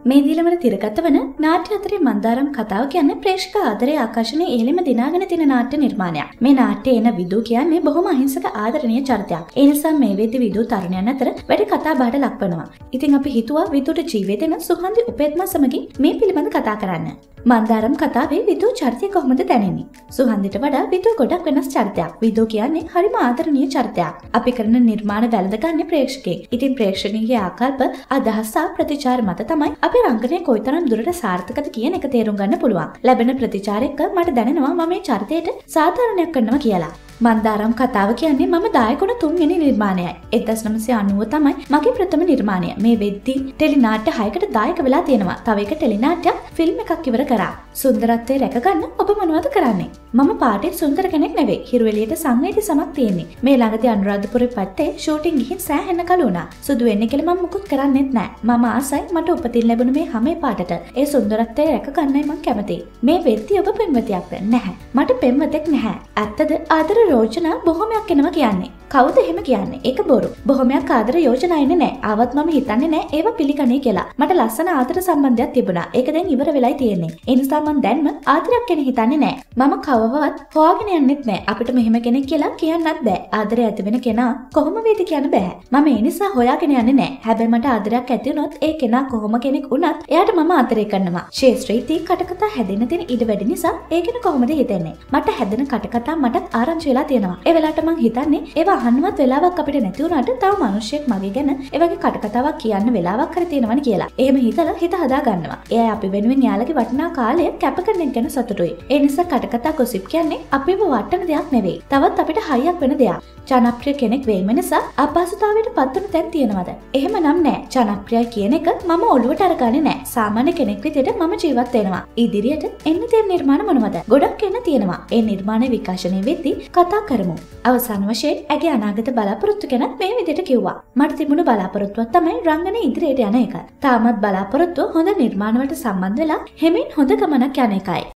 මේ දිලවල තිරගත වන නාට්‍ය අතරේ මන්දාරම් කතාව කියන්නේ ප්‍රේක්ෂක ආදරේ ආකර්ෂණයේ ඉහළම දිනාගෙන තියෙන නාට්‍ය නිර්මාණයක්. මේ නාට්‍යයේ එන විදු කියන්නේ බොහොම අහිංසක ආදරණීය චරිතයක්. ඒ නිසා මේ වෙද්දී විදු තරුණයන් අතර වැඩි කතා බහට ලක්වනවා. ඉතින් අපි හිතුවා විදුට ජීවිතේ දෙන සුහන්දි උපේත්ම සමගින් මේ පිළිබඳ කතා කරන්න. මන්දාරම් කතාවේ විදු චරිතය කොහොමද දැනෙන්නේ? සුහන්දිට වඩා විදු ගොඩක් වෙනස් චරිතයක්. විදු කියන්නේ හරිම ආදරණීය චරිතයක්. අපි කරන නිර්මාණ වැළඳගන්නේ ප්‍රේක්ෂකෙක්. ඉතින් ප්‍රේක්ෂකගේ ආකල්ප අදහස් සහ ප්‍රතිචාර මත තමයි අපි රංගනයේ කොයිතරම් දුරට සාර්ථකද කියන එක තේරුම් ගන්න පුළුවන්. ලැබෙන ප්‍රතිචාර එක්ක මට දැනෙනවා මම මේ චරිතයට සාධාරණයක් කරනවා කියලා. මන්දාරම් කතාව කියන්නේ මම දායකුණ 3 වෙනි නිර්මාණයයි. 1990 තමයි මගේ ප්‍රථම නිර්මාණය. මේ වෙද්දී ටෙලි නාට්‍ය 6කට දායක වෙලා තියෙනවා. තව එක ටෙලි නාට්‍යයක් ෆිල්ම් එකක් ඉවර කරා. සුන්දරත්වය රැකගන්න ඔබ මොනවද කරන්නේ? මම පාටේ සුන්දර කෙනෙක් නෙවෙයි. හිරුවෙලියට සංවේදී සමක් තියෙන්නේ. මේ ළඟදී අනුරාධපුරේ පැත්තේ ෂූටින් ගිහින් සෑහෙන කල වුණා. සුදු වෙන්නේ කියලා මම මුකුත් කරන්නේත් නැහැ. මම ආසයි මට උපතින් ලැබුණ මේ හැමේ පාටට. ඒ සුන්දරත්වය රැකගන්නයි මම කැමතියි. මේ වෙද්දී ඔබ පෙම්වතියක්ද? නැහැ. මට පෙම්වතෙක් නැහැ. ඇත්තද ආදර යෝජනා බොහොමයක් එනවා කියන්නේ. කවුද එහෙම කියන්නේ? ඒක බොරු. බොහොමයක් ආදර යෝජනා එන්නේ නැහැ. ආවත් මම හිතන්නේ නැහැ ඒව පිළිගන්නේ කියලා. මට ලස්සන ආදර සම්බන්ධයක් තිබුණා. ඒක දැන් ඉවර වෙලයි තියෙන්නේ. ඒ නිසා මම දැන්ම ආදරයක් ගැන හිතන්නේ නැහැ. මම කවවවත් හොයාගෙන යන්නෙත් නැහැ. අපිට මෙහෙම කෙනෙක් කියලා කියන්නත් බෑ. ආදරය ඇති වෙන කෙනා කොහොම වේද කියන්න බෑ. මම ඒ නිසා හොයාගෙන යන්නේ නැහැ. හැබැයි මට ආදරයක් ඇති වුණොත් ඒ කෙනා කොහොම කෙනෙක් වුණත් එයාට මම ආදරය කරනවා. ශේෂ්ත්‍රීති කටකතා හැදෙන්න තියෙන ඉඩ වැඩි නිසා ඒ ගැන කොහොමද හිතන්නේ? මට හැදෙන කටකතා මටත් ආරංචි වෙලා තියෙනවා. ඒ වෙලාවට මං හිතන්නේ ඒවා අහන්නවත් වෙලාවක් අපිට නැති වුණාට තව මිනිහෙක් මගේ ගැන ඒ වගේ කටකතාවක් කියන්න වෙලාවක් හරි තියෙනවනේ කියලා. එහෙම හිතලා හිත හදා ගන්නවා. එයා අපි වෙනුවෙන් යාළගේ වටිනා කාලය කැප කරන එක ගැන සතුටුයි. ඒ නිසා කටකතා ගොසිප් කියන්නේ අපිව වටන දෙයක් නෙවෙයි. තවත් අපිට හයියක් වෙන දෙයක්. ජනප්‍රිය කෙනෙක් වීම නිසා අපහසුතාවයට පත්වන තැන් තියෙනවද? එහෙමනම් නෑ. ජනප්‍රියයි කියන එක මම ඔළුවට අරගන්නේ නෑ. සාමාන්‍ය කෙනෙක් විදිහට මම ජීවත් වෙනවා. ඉදිරියට එන්න තියෙන නිර්මාණ මොනවද? ගොඩක් එන්න තියෙනවා. ඒ නිර්මාණ විකාශනය වෙද්දී කතා කරමු. අවසාන වශයෙන් ඇගේ අනාගත බලාපොරොත්තු ගැන මේ විදිහට කිව්වා. මට තිබුණු බලාපොරොත්තුවක් තමයි රංගනයේ ඉදිරියට යන එක. තාමත් බලාපොරොත්තුව හොඳ නිර්මාණ වලට සම්බන්ධ වෙලා හෙමින් හොඳ ගමනක් යන එකයි.